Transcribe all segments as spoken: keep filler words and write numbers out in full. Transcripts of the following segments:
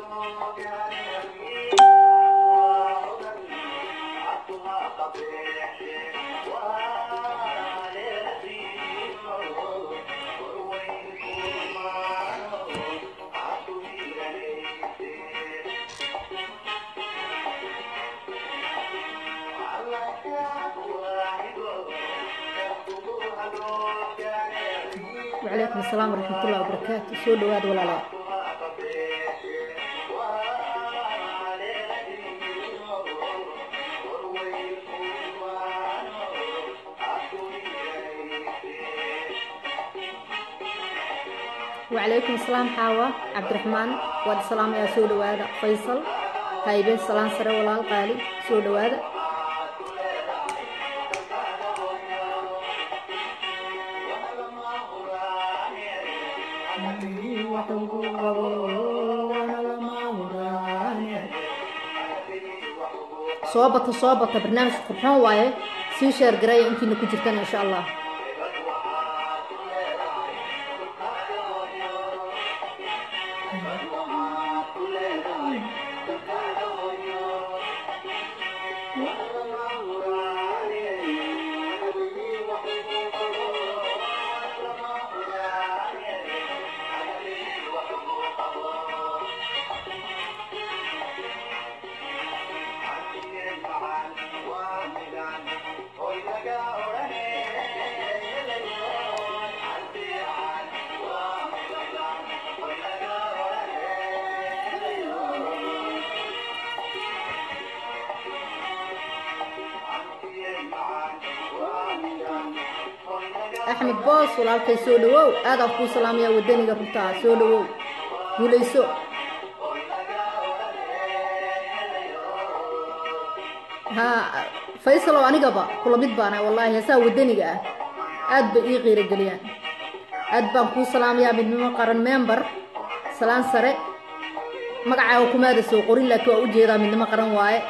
وعليكم السلام ورحمة الله وبركاته. سو دواد ولا لا؟ وعليكم السلام حاوة عبد الرحمن واد السلام يا سو دواد فيصل هايبين السلام سر ولا القالي سو دواد صوبة صوبة برنامج قرحان وايه سي شير قرايه انتي انكو جرتان ان شاء الله. أحمد باص ولا الكي سودو هذا أخو سلام يا ودني قبلتها سودو وليسو ها فيصل وأنا قبا كل بيت بانا والله هسا ودني قا أد بإيه غير الجليان أد بأخو سلام يا من مقارن ممبر سلام سرق مقعه كم هذا سو قرين لك وأوجي من مقارن واي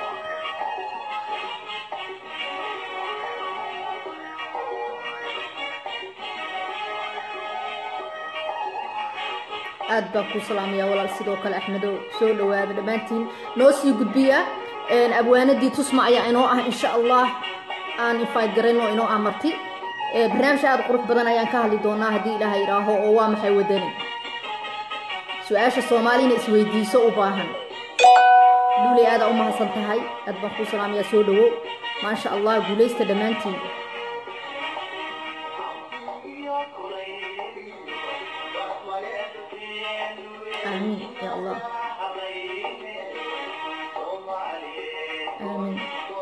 aad baan ku salaamaya walaal sidoo kale Axmedo soo dhawaada dhamaantiin noo sii gudbiya een abwaanadii tusma ayaa inoo ah insha Allah aan ifaad gareyno inoo amarti ee barnaamij aad qurux badan ayaan ka hadli doonaa hadii Ilaahay raaho oo waa maxay wadani su'aasha Soomaaliina isweydiiso u baahan duulay aad u mahadsan tahay aad baan ku salaamaya soo dhawo ma sha Allah guuleysta dhamaantiin آمين يا الله آمين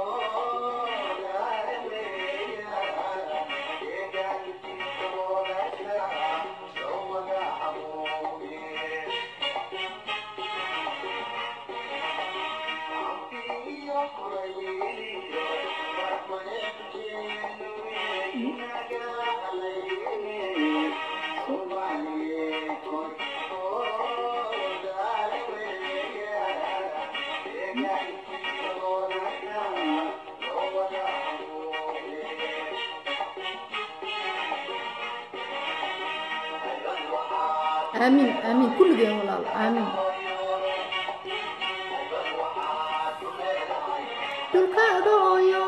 آمين آمين كل جيل والله آمين تلقادويا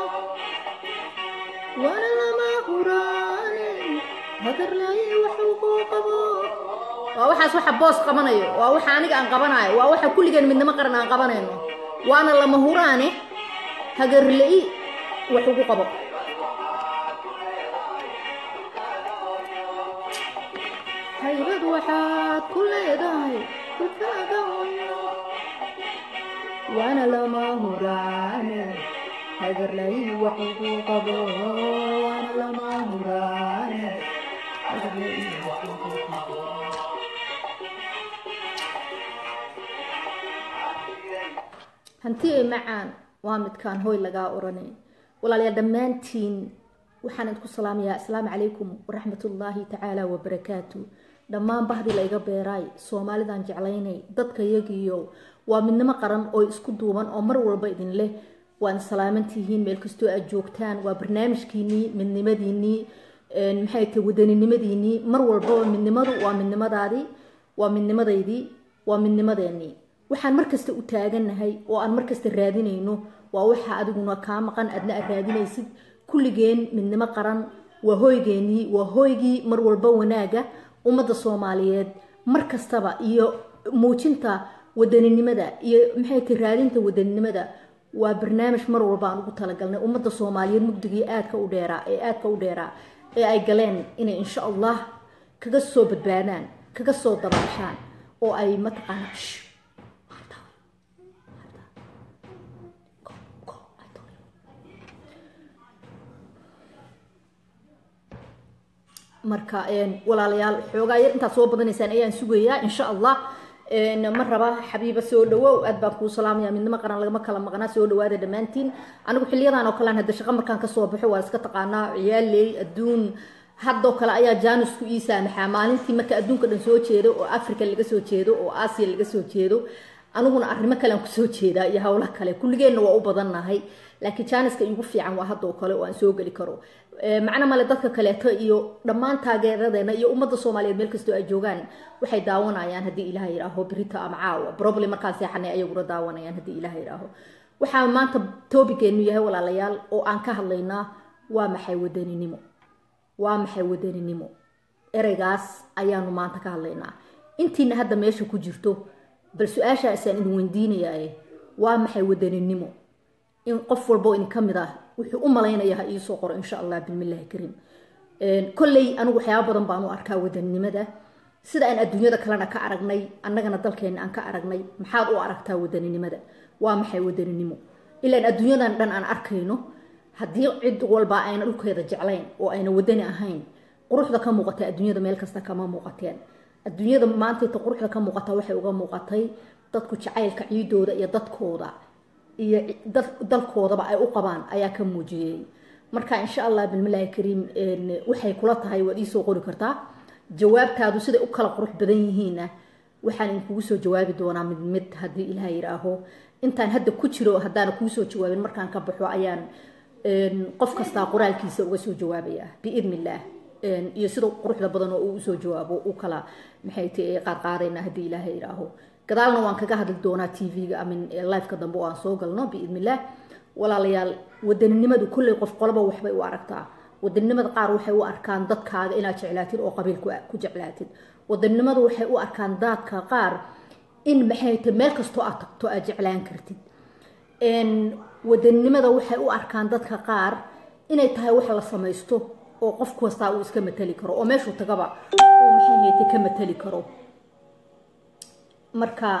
وانا لما هراني هدر لي وحقوقه وwaxaas waxa boos qabanayo waa waxa aniga aan qabanayo waa waxa kulligan midnimo qaran aan qabanayno waana lama huraane hagar lay wuxuu qabo haybad waxaad ku leedahay kulkaaga وانا لما هراني hagar lay wuxuu qabo وانا لما hurane hagar lay wuxuu qabo hantii macaan waa midkaan hooy laga oranay walaalayaal dhamaantiin waxaan idinku salaamayaa assalaamu calaykum waraxmatullaahi tacaala wabarakaatu dhammaan bahdii la iga beeray Soomaalidan jeclaynay dadka yagiyo waa midnimo qaran oo isku duuban oo mar walba idin leh waan salaamantihiin meel kasto aad joogtaan waa barnaamijkiini midnimadiini een maxay ka wadaninimadiini mar walba midnimadu waa midnimadaadi waa midnimadeedii waa midnimadeeni waxaan markasta u taaganahay oo aan markasta raadinayno waa waxa adiguna kaa maqan adna aad raadinaysid kulligeen midnimo qaran waa hoygeenii waa hoygii mar walba wanaaga ummadda Soomaaliyeed markastaba iyo muujinta wadaninimada iyo maxay tahay raadinta wadaninimada waa barnaamij mar walba aan ugu talagalnay ummadda Soomaaliyeed mugdigii aadka u dheeraa ee aadka u dheeraa ee ay galeen inay insha Allah kaga soo badbaadaan kaga soo dabaashaan oo ay mataqaan marka een walaalayaal xoogaa yar inta soo badanaysaan ayaan sugayaa insha Allah een ma raba xabiiba soo dhawow aad baan ku salaamayaa midnimo qaran laga ma kala maqnaa soo dhawaada dhamaantiin anigu xilliyadan oo kale aan hadda shaqo markaan ka soo baxo waa iska taqaanaa ciyaaley adduun hadoo kale ayaa Janus ku iisaamaxaa maalintii marka adduunka dhan soo jeedo oo Afrika laga soo jeedo oo Aasiya laga soo jeedo aniguna arrimo kale aan ku soo jeedaa iyo hawlaha kale kulligeena waa u badannahay laakiin Januska igu fiican waa hadoo kale oo aan soo gali karo macna male dadka kale iyo dhammaan taageeradeena iyo ummadda Soomaaliyeed meel kasta ay joogaan waxay daawanayaan hadii Ilaahay yiraaho birita ama caawa problem markaas yaxanay ayagu daawanayaan hadii Ilaahay yiraaho waxa maanta topiceenu yahay walaalayaal oo aan ka hadlaynaa waa maxay wadaninimo waa maxay wadaninimo ereygaas ayaanu maanta ka hadlaynaa intiina hadda meesha ku jirto bal su'aasha aan idin weydiinayaa waa maxay wadaninimo in qof walbo in kamid ah wuxuu u maleynayaa ii soo qoro insha Allah bilmillahi karim een kulli anigu waxyaabo badan baan u arkaa wadaninimada sida aan adduunyada kalena ka aragnay annagana dalkeena aan ka aragnay maxaad u aragtaa wadaninimada waa maxay wadaninimo ilaa adduunyadan dhan aan arkayno hadii cid walba ayna dhulkeeda jeclayn oo ayna wadani ahayn quruxda ka muuqata adduunyada meel kasta kama muuqateen adduunyada maanta inta quruxda ka muuqata waxay uga muuqatay dadku jacaylka ciidooda iyo dadkooda iyo dalkoodaba ay u qabaan ayaa ka muujiyay marka insha Allah bilmillahi karim waxay kula tahay wadi soo qori kartaa jawaabtaadu sida u kala qurux badan yihiin waxaan kugu soo jawaabi doonaa mid mid hadii Ilaahay yiraaho intaan hadda ku jiro hadaan kugu soo jawaabin markaan ka baxo ayaan qof kasta qoraalkiisa uga soo jawaabaya biidnillah iyo sida quruxda badan oo uu soo jawaabo u kala maxay tahay qaar qaadayna hadii Ilaahay yiraaho gadaalna waan kaga hadli doonaa T V-ga amin live ka dambe oo aan soo galno biidnillah walaalayaal wadaninimadu kulli qof qolba waxbay u aragtaa wadaninimada qaar waxay u arkaan dadkaaga inaad jeclaatid oo qabiilku ku jeclaatid wadaninimadu waxay u arkaan dadka qaar in maxay tahay meel kasto aad tagto aad jeclaan kartid een wadaninimada waxay u arkaan dadka qaar inay tahay wax la sameeysto oo qof kasta uu iska matali karo oo meeshu tagaba oo maxay tahay ka matali karo marka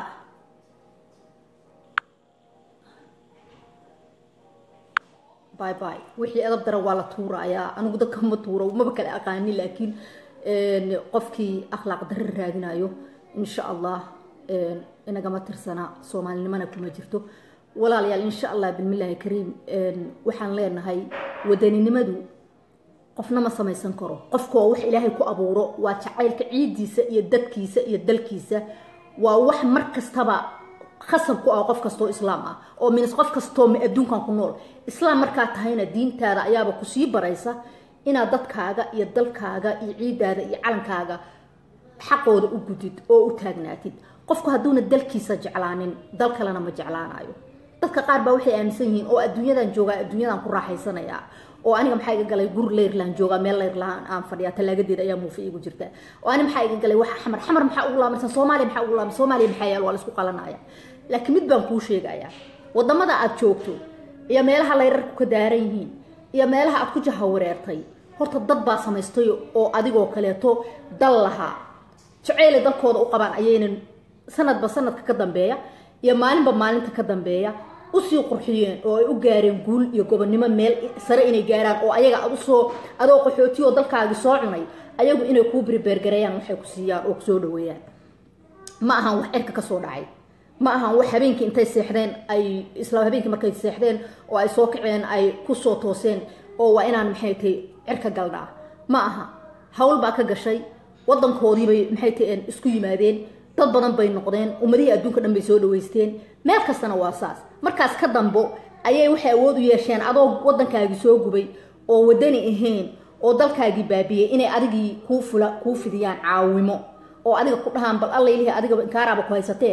باي باي وحي أدب درا ولا تورا يا أنا قد كم تورا وما بكل أغاني لكن قفكي أخلاق در الرادنا يو إن شاء الله أنا قام ترسنا صومالي ما نكون مجرته ولا ليال إن شاء الله بالملة الكريم وحن لنا هاي ودني نمدو قفنا ما سمي سنكرو قفكوا وح إلهي كو أبورو وتعايل كعيدي يدك كيسة يدل كيسة ووح مركز تبع خصم كو قف كستو إسلام أو من قف كستو مقدون كان كنول إسلام مركز هنا دين ترى أيابا كسي بريسة إن ضد كاجا يدل كاجا يعيد هذا يعلن كاجا حقه وجديد أو تاجناتي قفكوا هدون الدل كيسة جعلانين دل كلنا ما جعلان أيو dadka qaar baa waxay aaminsan yihiin oo adduunyadan jooga adduunyadan ku raaxaysanaya oo aniga maxay iga galay gur leerland jooga meel leerland aan fadhiya talaagadeed ayaa muufi igu jirta oo aniga maxay iga galay wax xamar xamar maxaa ugu laamaysan Soomaaliya maxaa ugu laamaysan Soomaaliya maxaa yaal waa la isku qalanaya laakiin mid baan kuu sheegayaa wadamada aad joogto iyo meelaha leerarku ka daaran yihiin iyo meelaha aad ku jahawareertay horta dad baa samaystay oo adigoo kaleeto dal laha jacayl dalkooda u qabaan ayaynan sanadba sanadka ka dambeeya iyo maalinba maalinta ka dambeeya usii qurxiyeen oo ay u gaareen guul iyo gobonimo meel sare inay gaaraan oo ayaga aad u soo adoo qaxooti oo dalkaaga soo cunay ayagu inay ku berbergareeyaan waxay ku siiyaan oo soo dhaweeyaan ma ahan wax cirka ka soo dhacay ma ahan wax habeenkii intay seexdeen ay isla habeenkii markay seexdeen oo ay soo kaceen ay ku soo tooseen oo waa inaan maxay tahay cirka galdhaa ma aha hawl baa ka gashay wadankoodii bay maxay tahay isku yimaadeen dad badan bay noqdeen ummadii adduunka dhan bay soo dhaweysteen meel kastana waa saas markaas ka dambo ayay waxay awood u yeesheen adoo wadankaagi soo gubay oo wadani ahayn oo dalkaagi baabiyay inay adigii ku fula ku fidiyaan caawimo oo adiga ku dhahaan bal alla ilaahay adiga inkaaraba ku haysatee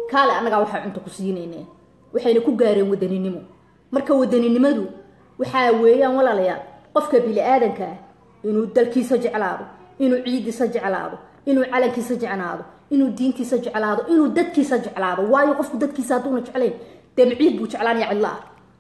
kaale anaga waxa cunto ku siinayna waxayna ku gaareen wadaninimo marka wadaninimadu waxa weeyaan walaalayaal qofka bili aadanka inuu dalkiisa jeclaado inuu ciidiisa jeclaado inuu calankiisa jeclaado inuu diintiisa jeclaado inuu dadkiisa jeclaado waayo qofku dadkiisa hadduu jeclayn damciid buu jeclaanaya Allah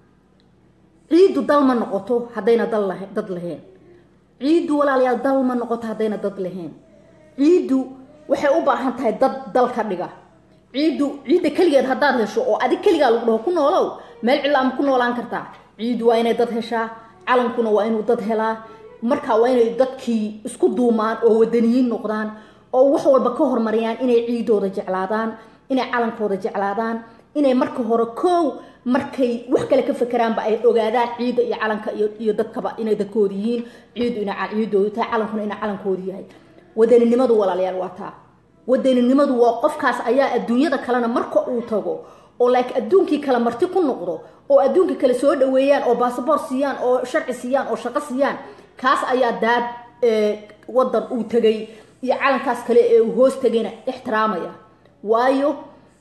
ciidu dal ma noqoto hadayna dal lahayn dad lahayn ciidu walaalayaal dal ma noqoto hadayna dad lahayn ciidu waxay u baahan tahay dad dal ka dhiga ciidu ciida kaligeed hadaad hesho oo adig kaliga lagu dhaho ku noolow meel cilaam ku noolaan kartaa ciidu waa inay dad heshaa calankuna waa inuu dad helaa marka waa inay dadkii isku duumaan oo wadaniyiin noqdaan oo wax walba ka hormariyaan inay ciidooda jeclaadaan inay calankooda jeclaadaan inay marka hore koow markay wax kale ka fikiraanba ay ogaadaan ciida iyo calanka iyo dadkaba inay dadkooda yihiin ciidu ina ciidooda tahay calankuna ina calankooda yahay wadaninimadu walaalayaal waa taa wadaninimadu waa qofkaas ayaa adduunyada kalena marka uu tago oo like adduunkii kala marti ku noqdo oo adduunka kala soo dhaweeyaan oo passport siiyaan oo sharci siiyaan oo shaqo siiyaan kaas ayaa daad wadan uu tagay iyo calankaas kale ee uu hoos tagayna ixtiraamaya waayo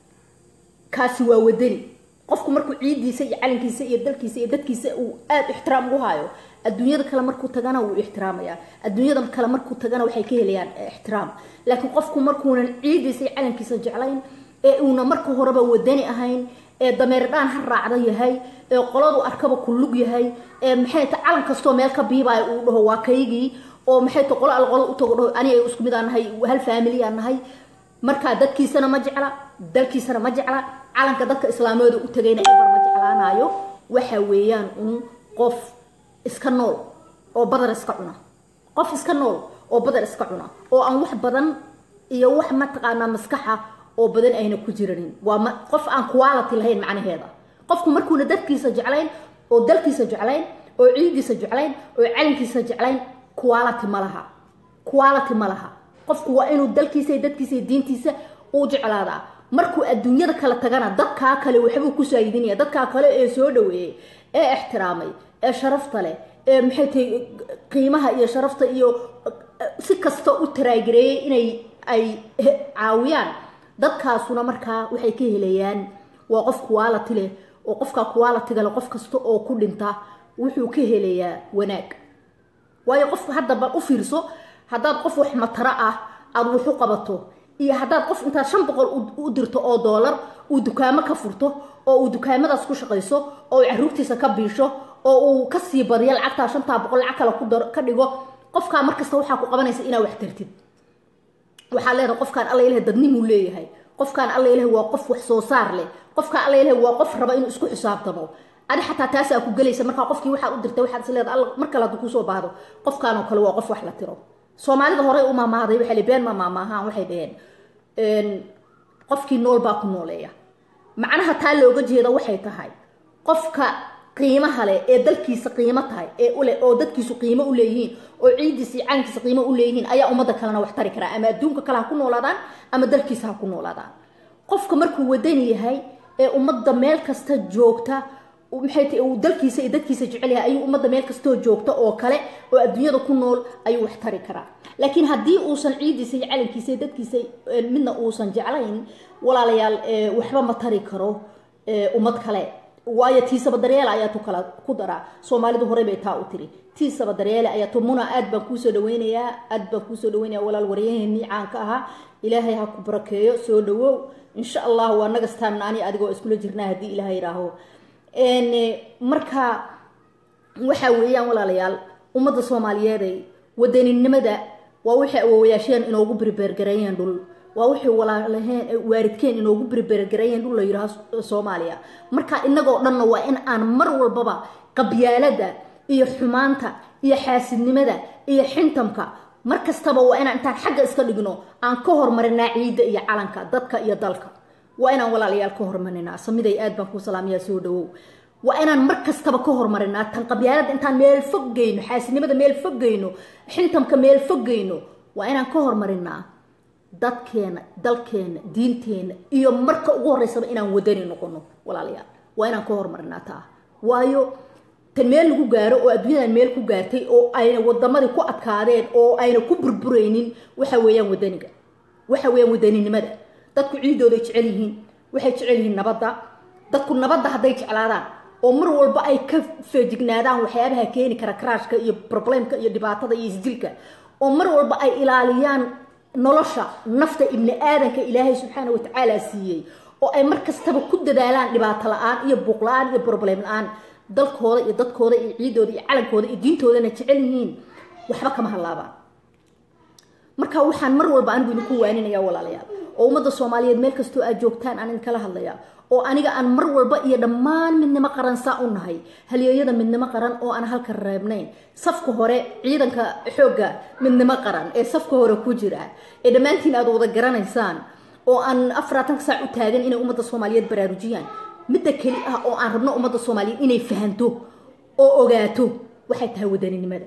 kaasi waa wadani qofku markuu ciidiisa iyo calankiisa iyo dalkiisa iyo dadkiisa uu aad ixtiraam ugu hayo adduunyada kale markuu tagana uu ixtiraamaya adduunyada kale markuu tagana waxay ka helayaan ixtiraam laakiin qofku markuuna ciidiisa iyo calankiisa jeclayn ee uuna marka horeba wadani ahayn ee dameer dhaan har raacda yahay ee qoladu arkaba ku lug yahay ee maxay ta calan kasto meel ka biibay uu dhaho waa kaygii oo maxay ta qolo alqolo u tago dhaho ani ay isku mid aanahay hal family aanahay marka dadkiisana ma jecla dalkiisana ma jecla calanka dadka islaamada u tagayna ay ma jeclaanayo waxa weeyaan un qof iska nool oo badar iska cuna qof iska nool oo badar iska cuna oo aan wax badan iyo wax ma taqaana maskaxa oo badan ayna ku jiranin waa qof aan quality lahayn macnaheeda qofku markuu dadkiisa jeclayn oo dalkiisa jeclayn oo ciidiisa jeclayn oo calankiisa jeclayn quality malaha quality malaha qofku waa inuu dalkiisa iyo dadkiisa iyo diintiisa uu jeclaada markuu adduunyada kala tagana dadka kale waxba ku saayidinaya dadka kale ee soo dhaweeyay ee ixtiraamay ee sharafta leh ee maxay tahay qiimaha iyo sharafta iyo si kasta u taraagireeyay inay ay caawiyaan dadkaasuna markaa waxay ka helayaan waa qof quality leh oo qofka quality leh qof kasta oo ku dhinta wuxuu ka helayaa wanaag waayo qof hadda ba u fiirso hadaad qof wax matara ah aad wuxuu qabato iyo hadaad qof inta shan boqol u dirto oo dollar uu dukaamo ka furto oo uu dukaamadaas ku shaqeyso oo caruurtiisa ka biisho oo uu ka sii badiyo lacagta shanta boqol lacag kala ku ka dhigo qofka markasta waxa ku qabanaysa inaa wax tartid waxa leeyahay qofkan alla ilaahay dadnimu leeyahay qofkan alla ilaahay waa qof wax soo saar leh qofka alla ilaahay waa qof raba inuu isku xisaabtamo adi xataa taas ku galaysa marka qofkii waxa u dirtay waxa is leedahay alla marka la ku soo baahdo qofkan oo kale waa qof wax la tiro Soomaalida hore u maamaaday waxa la been maamaahan waxay dhaheen een qofkii nool baa ku nooleeya macnaha taa looga jeedo waxay tahay qofka qiimaha leh ee dalkiisa qiimo tahay ee u leh oo dadkiisu qiimo u leeyihiin oo ciidiisa calankiisa qiimo u leeyihiin ayaa umada kalena wax tari kara ama adduunka kala ku noolaadaan ama dalkiisa ku noolaadaan qofka markuu wadan yahay ee umada meel kasta joogta maxay tahay uu dalkiisa iyo dadkiisa jecel yahay ayuu umada meel kasta joogta oo kale oo adduunyada ku nool ayuu wax tari karaa laakiin hadii uusan ciidiisa iyo calankiisa dadkiisa midna uusan jeclayn walaalayaal waxba ma tari karo umad kale waayo tiisaba dareeyal ayaa tu kala ku dara Soomaalidu hore bay taa u tiri tiisaba dareeyal ayaa tu muna aad baan ku soo dhaweynayaa aad baan ku soo dhaweynayaa walaal wariyaheenii caanka aha ilaahay ha ku barakeeyo soo dhawow insha Allah waa naga staanaani adigoo isku la jirnaa hadii ilaahay iraaho een marka waxa weeyaan walaalayaal umada Soomaaliyeed wadaninimada waa wixii awoowayaasheen inoogu berbergareeyeen dhul waa wixii walaalaheen waaridkeen inoogu berbergareeyeen dhul la yiraahdo Soomaaliya marka inagoo dhanna waa in aan mar walbaba qabyaalada iyo xumaanta iyo xaasidnimada iyo xintamka markastaba waa inaan intaan xagga iska dhigno aan ka hormarinaa ciida iyo calanka dadka iyo dalka waa inaan walaalayaal ka hormarinaa samiday aad baan ku salaamiyaa soo dhawow waa inaan markastaba ka hormarinaa tan qabyaalada intaan meel fogeyno xaasidnimada meel fogeyno xintamka meel fogeyno waa inaan ka hormarinaa dadkeena dalkeena diinteena iyo marka ugu horeysaba inaan wadani noqono walaalayaal waa inaan ka hormarinaa taa waayo tan meel lagu gaaro oo adduunyada meel ku gaartay oo ayna wadamadii ku adkaadeen oo ayna ku burbureynin waxa weeyaan wadaniga waxa weeyaan wadaninimada dadku ciidooda jecel yihiin waxay jecel yihiin nabadda dadku nabadda hadday jeclaadaan oo mar walba ay ka feejignaadaan waxyaabaha keeni kara crashka iyo problemka iyo dhibaatada iyo isdilka oo mar walba ay ilaaliyaan nolosha nafta ibni aadanka ilaahay subxaanahu wa tacaala siiyey oo ay mar kastaba ku dadaalaan dhibaato la'aan iyo buuq la'aan iyo problem la'aan dalkooda iyo dadkooda iyo ciidooda iyo calankooda iyo diintoodana jecel yihiin waxba kama halaabaan marka waxaan mar walba anigu idinku waaninayaa walaalayaal oo ummadda soomaaliyeed meel kastoo aad joogtaan aan idinkala hadlayaa oo aniga aan mar walba iyo dhammaan midnimo qaran saa u nahay halyeeyada midnimo qaran oo aan halka reebnayn safka hore ciidanka xoogga midnimo qaran ee safka hore ku jira ee dhammaantiin aad wada garanaysaan oo aan afartan saac u taagan inay ummadda soomaaliyeed baraarujiyaan midda keli ah oo aan rabno ummadda soomaaliyeed inay fahanto oo ogaato waxay tahay wadaninimada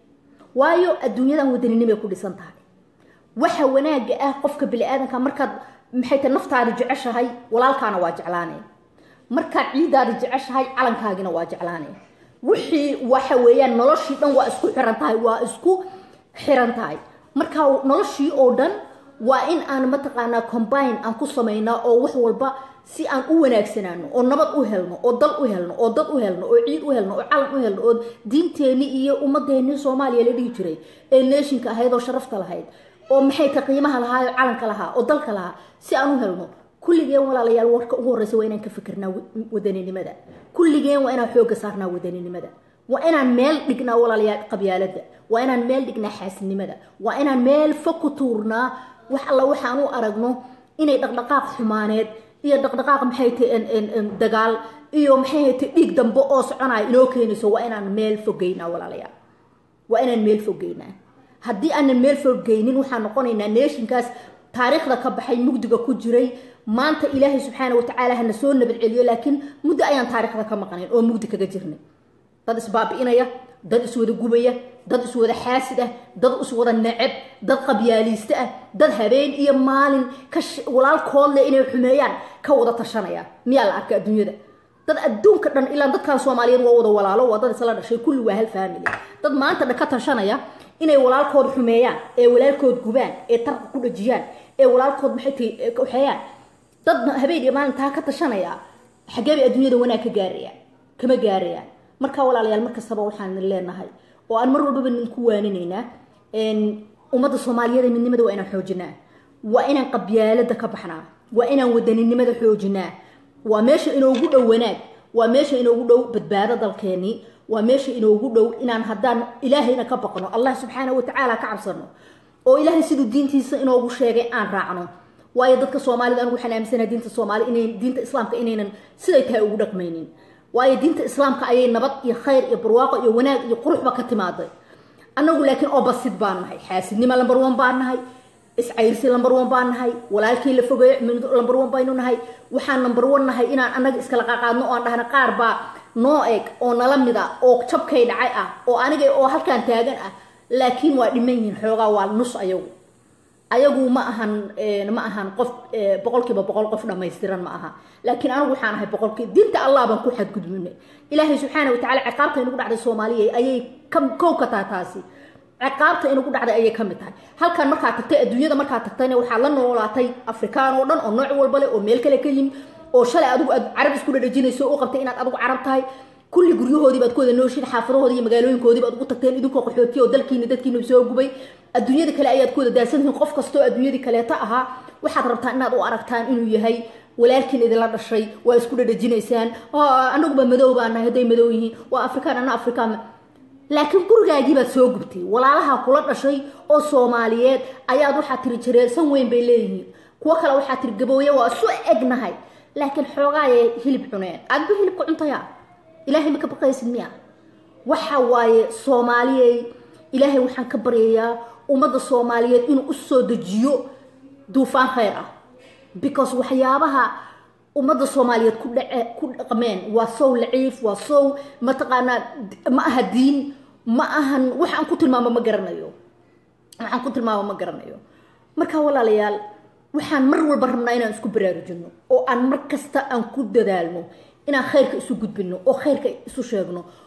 waayo adduunyadan wadaninimo ku dhisan tahay waxa wanaaga ah qofka bini aadanka markaad maxay tahay naftaada jeceshahay walaalkaana waa jeclaanay markaad ciidaada jeceshahay calankaagina waa jeclaanay wixii waxa weeyaan noloshii dhan waa isku xiran tahay waa isku xiran tahay marka noloshii oo dhan waa in aan mataqaanaa combine aan ku samaynaa oo wax walba si aan u wanaagsanaano oo nabad u helno oo dal u helno oo dad u helno oo ciid u helno oo calan u helno oo diinteeni iyo ummadeeni Soomaaliya la dhigi jiray ee nationka ahayd oo sharafta lahayd oo maxay ka qiimaha lahaa calanka lahaa oo dalka lahaa si aan u helno kulligeen walaalayaal warka ugu horeysa waa inaan ka fikirnaa wadaninimada kulligeen waa inaan xoog saarnaa wadaninimada waa inaan meel dhignaa walaalayaal qabyaaladda waa inaan meel dhignaa xaasinimada waa inaan meel fokutuurnaa wax alla waxaan u aragno inay dhaqdhaqaaq xumaaneed iyo dhaqdhaqaaq maxay tahay dagaal iyo maxay tahay dhiig dambe oo soconaya inoo keenayso waa inaan meel fogeynaa walaalayaal waa inaan meel fogeynaa haddii aanan meel fogeynin waxaan noqonaynaa nationkaas taariikhda ka baxay mugdiga ku jiray maanta ilaahay subxaanahu wa tacaala hana soo nabad celiyo laakiin muddo ayaan taariikhda ka maqnayn oo mugdi kaga jirnay dad isbaabi'inaya dad iswada gubaya dad iswada xaasid ah dad iswada neceb dad qabyaaliiste ah dad habeen iyo maalin ka walaalkood leh inay xumeeyaan ka wada tashanaya miyaa la arkay adduunyada dad adduunka dhan ilaa dadkan Soomaaliyeed waa wada walaalo waa dad isla dhashay kulli waa hal family dad maanta dhan ka tashanaya inay walaalkood xumeeyaan ee walaalkood gubaan ee tarq ku dhajiyaan ee walaalkood maxay tahay ka waxayaan dad habeen iyo maalin taa ka tashanaya xageebay adduunyada wanaag ka gaarayaan kama gaarayaan marka walaalayaal marka sabab waxaan leenahay oo aan mar walba ninku waaninaynaa in ummadda Soomaaliyeed midnimada waa inaan xoojinaa waa inaan qabyaalada ka baxnaa waa inaan wadaninimada xoojinaa waa meesha inoogu dhow wanaag waa meesha inoogu dhow badbaado dalkeeni waa meesha inoogu dhow inaan haddaan ilaahayna ka baqno Allah subxaanahu wa tacaala ka cabsano oo ilaahay siduu diintiisa inoogu sheegay aan raacno waayo dadka Soomaalida anigu waxaan aaminsanahay diinta Soomaali inay diinta Islaamka inaynan siday tahay ugu dhaqmaynin waayo diinta Islaamka ayay nabad iyo khayr iyo barwaaqo iyo wanaag iyo quruxba ka timaaday anagu laakiin oo basid baan nahay xaasidnimo lambar one baan nahay iscayrsi lambar one baan nahay walaalkii la fogay lambar one baynu nahay waxaan lambar one nahay inaan anaga iskala qaaqaadno oo aan dhahna qaar baa noo eeg oo nala mid ah oo jabkay dhacay ah oo aniga oo halkaan taagan ah laakiin waa dhiman yihiin xoogaa waa nus ayagu ayagu ma ahan ma ahan qof boqolkiiba boqol qof dhameystiran ma aha laakiin anigu waxaan ahay boqolkii diinta Allah baan ku xad gudbinay ilaahay subxaanahu wa tacaala ciqaabta inuu dhacday Soomaaliya ayay kow ka taataasi ciqaabta inuu dhacday ayay ka mid tahay halkan marka tagtay adduunyada marka tagtayna waxa la noolaatay Afrikaan oo dhan oo nooc walba leh oo meel kale ka yimid oo shalay adigu carab isku dhadhajinayso oo qabtay inaad adigu carab tahay kulli guryahoodii baad ku wada nooshin xaafadahoodii iyo magaalooyinkoodii baad ugu tagteen idinku qaxootiyo oo dalkiina dadkiina soo gubay adduunyada kale ayaad ku wada daasantiin qof kasto adduunyada kale ta aha waxaad rabtaa inaad u aragtaan inuu yahay walaalkiin idin dhashay waa isku dhadhajinaysaan anagu ba madow baan nahay haday madow yihiin waa Afrikaan ana Afrikaan laakiin gurigaagii baad soo gubtay walaalaha kula dhashay oo Soomaaliyeed ayaad waxa tiri jireersan weyn bay leeyihiin kuwa kale waxa tiri gabooye waa soo egnahay laakiin xoogaaye hilib cuneen aad bu hilib ku cuntaya ilaahay ma ka baqaysid miya waxa waaye Soomaaliyeed ilaahay waxaan ka baryayaa ummadda Soomaaliyeed inuu u soo dajiyo duufaan khayr ah because waxyaabaha ummadda Soomaaliyeed ku dhac ku dhaqmeen waa soo laciif waa soo mataqaana ma aha diin ma ahan waxaan ku tilmaamo ma garanayo waxaan ku tilmaamo ma garanayo marka walaalayaal waxaan mar walba rabnaa inaan isku baraarujino oo aan mar kasta aan ku dadaalno inaan khayrka isu gudbino oo khayrka isu sheegno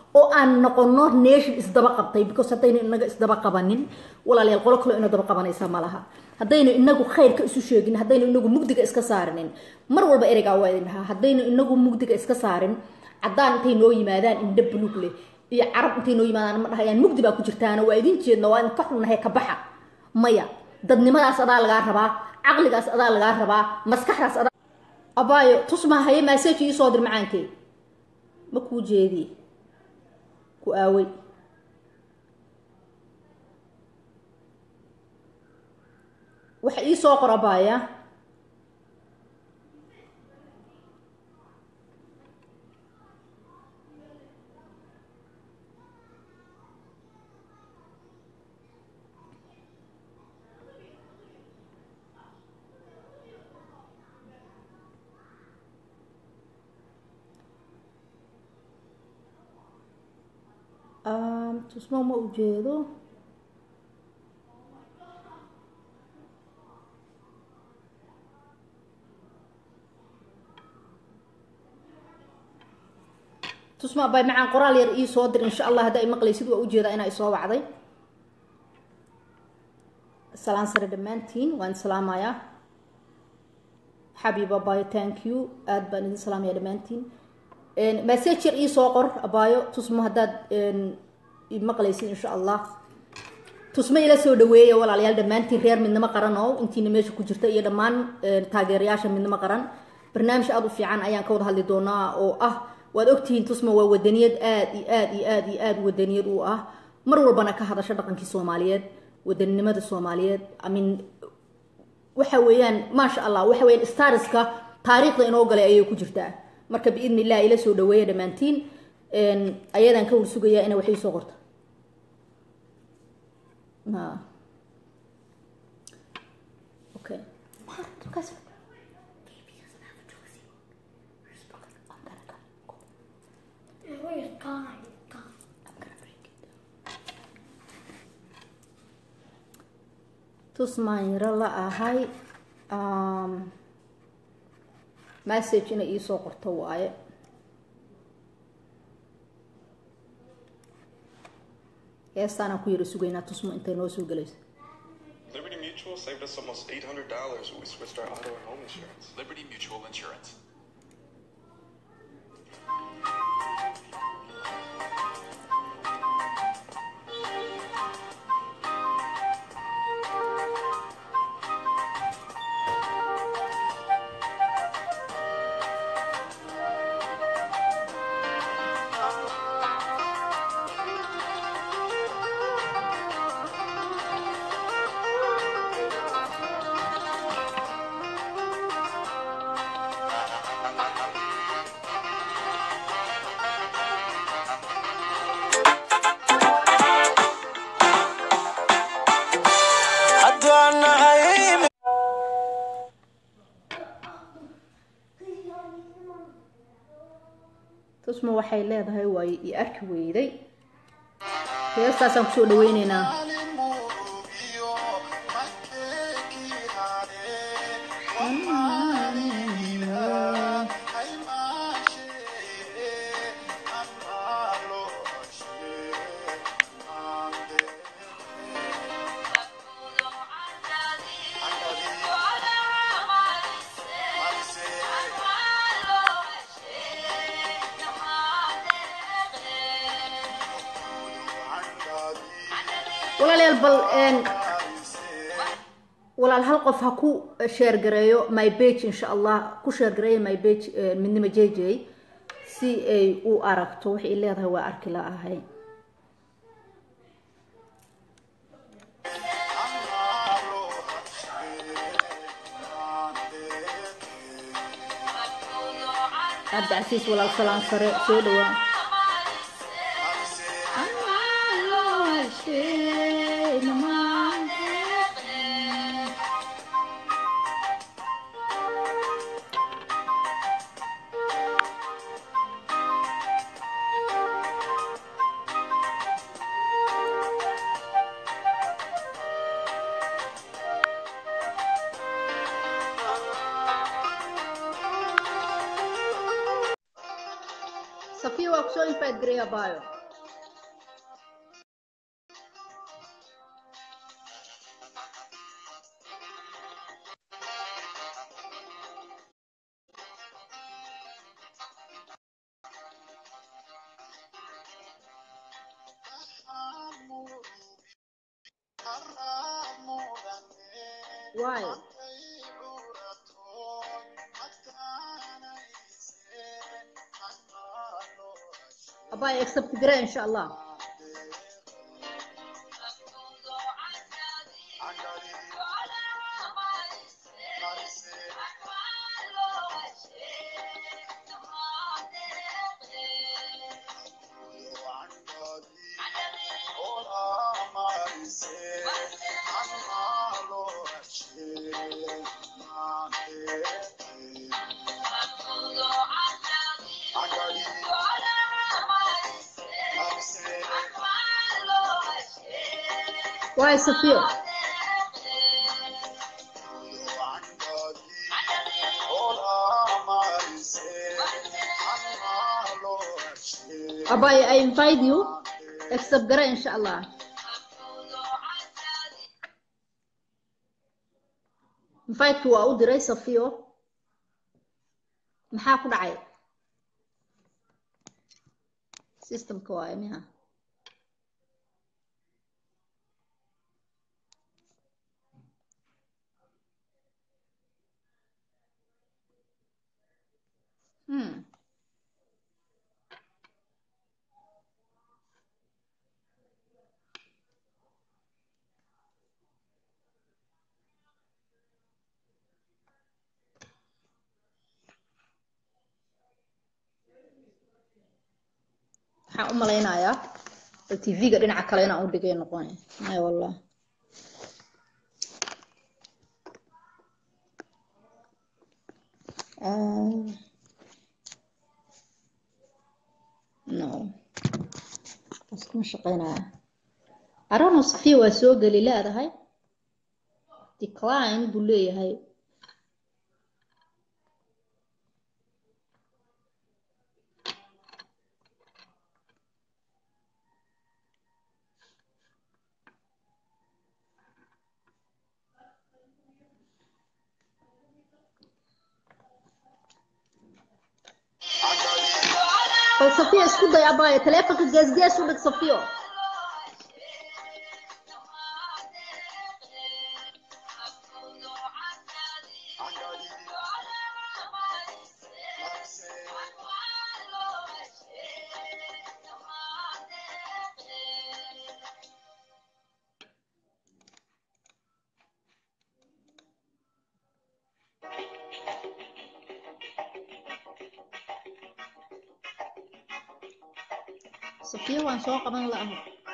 oo aan noqono nation isdaba qabtay because haddaynu inaga isdaba qabanin walaalayaal qolo kale inuu daba qabanaysa ma laha haddaynu inagu khayrka isu sheegin haddaynu inagu mugdiga iska saarinin mar walba ereyga waa idinaha haddaynu inagu mugdiga iska saarin caddaan intay noo yimaadaan indha buluug leh iyo carab intay noo yimaadaan ma dhahayaan mugdi baa ku jirtaana waa idin jeedna waa in ka xunnahay ka baxa maya dadnimadaas adaa lagaa rabaa caqligaas adaa lagaa rabaa maskaxdaas adaa abaayo tusma haye message ii soo dir macaankee ma kuu jeedii ku aaway waxa ii soo qor abaaya um tusmo ma ujeedo tusma bay macaan qoraal yar ii soo dir insha Allah haday maqlaysid waa ujeedaa inay soo wacday salaan sare dhamaantiin waan salaamayaa xabiiba bay thank you aad baan idin salaamayaa dhamaantiin een message ii soo qor abaayo tusma hadaad een maqlaysid insha Allah tusma ila soo dhaweeyo walaalayaal dhamaantiin reer midnimo qaran oo intiina meesha ku jirta iyo dhamaan taageerayaasha midnimo qaran barnaamij aad u fiican ayaan ka wada hadli doonaa oo ah waad ogtihiin tusma waa wadaniyad aad iyo aad iyo aad iyo aad wadaniyad u ah mar walbana ka hadasha dhaqankii Soomaaliyeed wadanimada Soomaaliyeed amin waxa weeyaan ma sha Allah waxa weeyaan stariska taariikhda inoo galay ayay ku jirtaa marka biidni ilaahi ila soo dhaweeyo dhamaantiin een ayadan ka warsugayaa inay waxay soo qorto ma okay Where's God? God. I'm gonna break it tusmayra la ahay um message ina ii soo qorto waaye heestaan ku yiri sugeynaa tusmo intay noo soo galayso Liberty Mutual saved us almost eight hundred dollars when we switched our auto and home insurance. Liberty Mutual Insurance. tusma waxay leedahay way i arki weyday heestaasaan ku soo dhaweyneynaa walaal bal een walaal hal qof ha ku share gareeyo my page insha Allah ku share gareeyo my page midnimo J J si ay u aragto waxay leedahay waa arki la ahay abda asiis walaal salaan sare soo dhawaa Safia waa kusoo invite gareeya baayo Why? Abay accept gara insha Allah. Why Sophia? Abay, I invite you. Accept gara insha Allah. Invite waa u diray Sophia. Maxaa ku dhacay? Systemka waa miha. Hmm. waxaan u malaynayaa T V-ga dhinaca kale inaan u dhigay noqonay ay wallah uh, no askuma shaqeynaya arano Sofia waa soo gali leedahay decline buu leeyahay bal Sofia isku day abaaye telefonka gees gees u dhig Sofia Sofia waan soo qaban lahaa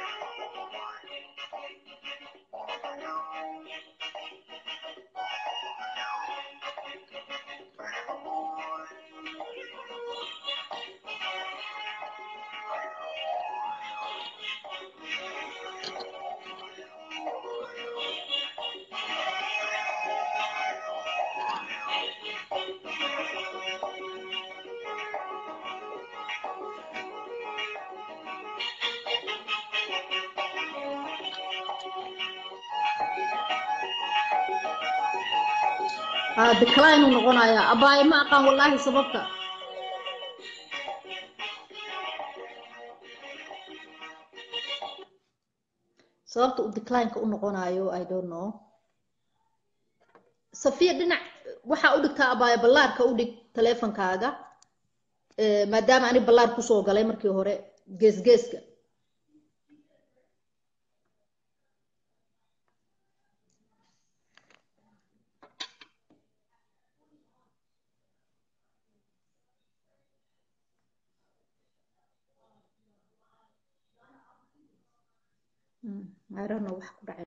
ah decline uu noqonayaa abaaye ma aqaan wallahi sababta sababta uu decline ka u noqonayo I don't know Sofia dhinac waxa u dhigtaa abaaye ballaarka u dhig teleefankaaga ee maadaama ani ballaar ku soo galay markii hore gees geeska I don't know wax ku dhacay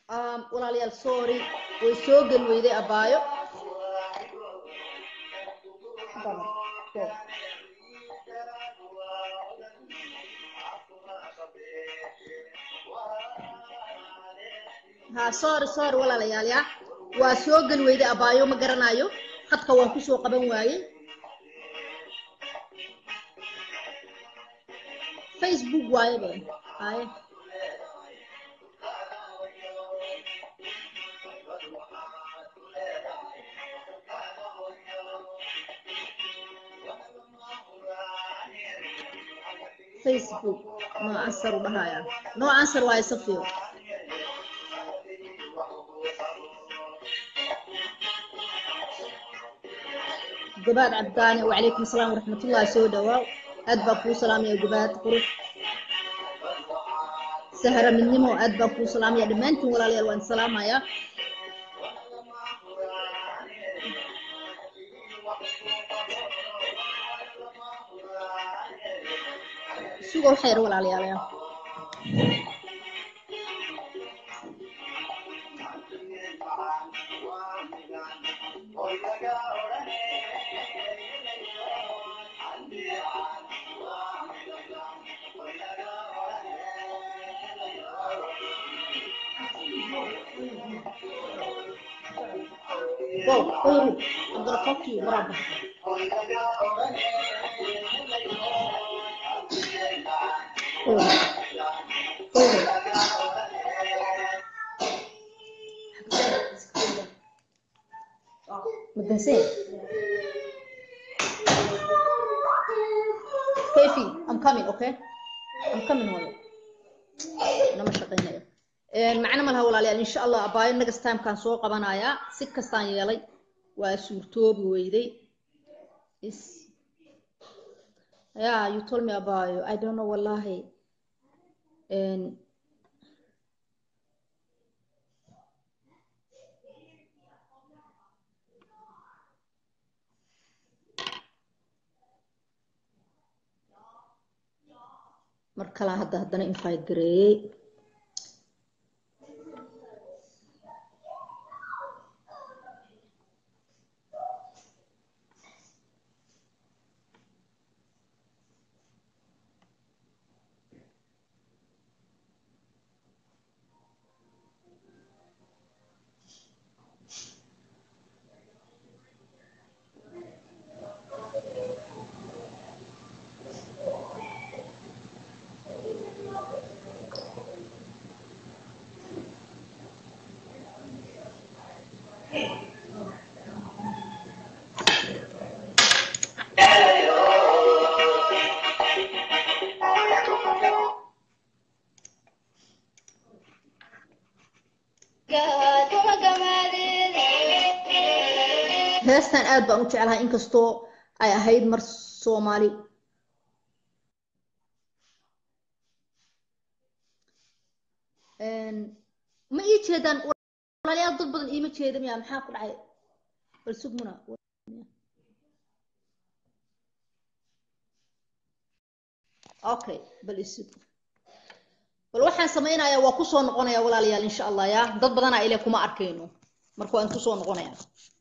um walaalyaal sorry way soo gal weyday abaayo ha sorry sorry walaalyaal ya waa soo gal weyday abaayo ma garanayo khadka waan ku soo qaban waayay Facebook waaye ba ay Facebook no answer bahaya no answer waaye safiyo جباد عبداني وعليكم السلام ورحمة الله سودة واو أدبا فو سلام يا جباد قروح سهرة من نمو أدبا فو سلام يا دمانتم ولا لي الوان سلام يا سوق الخير ولا لي يا Go, go, I'm gonna talk to you, brother. Go, go. What they say? Kefi, I'm coming, okay? I'm coming هلا. أنا مش شقينا. معنا مالها ولا لا إن شاء الله أباي next time كان سوق بنايا سكة ثانية لي وسورتوب ويدي is yeah you told me about you I don't know والله and مركلا هذا هذا invite جري heestan aad baan u jeclahay inkastoo ay ahayd mar Soomaali een ma ii jeedaan walaalayaal dad badan iima jeedam yaa maxaa ku dhacay bal sugmuna okay bal isug bal waxaan sameeynayaa waa ku soo noqonayaa walaalayaal insha Allah ya dad badan ay ilaa kuma arkeyno marka waan ku soo noqonayaa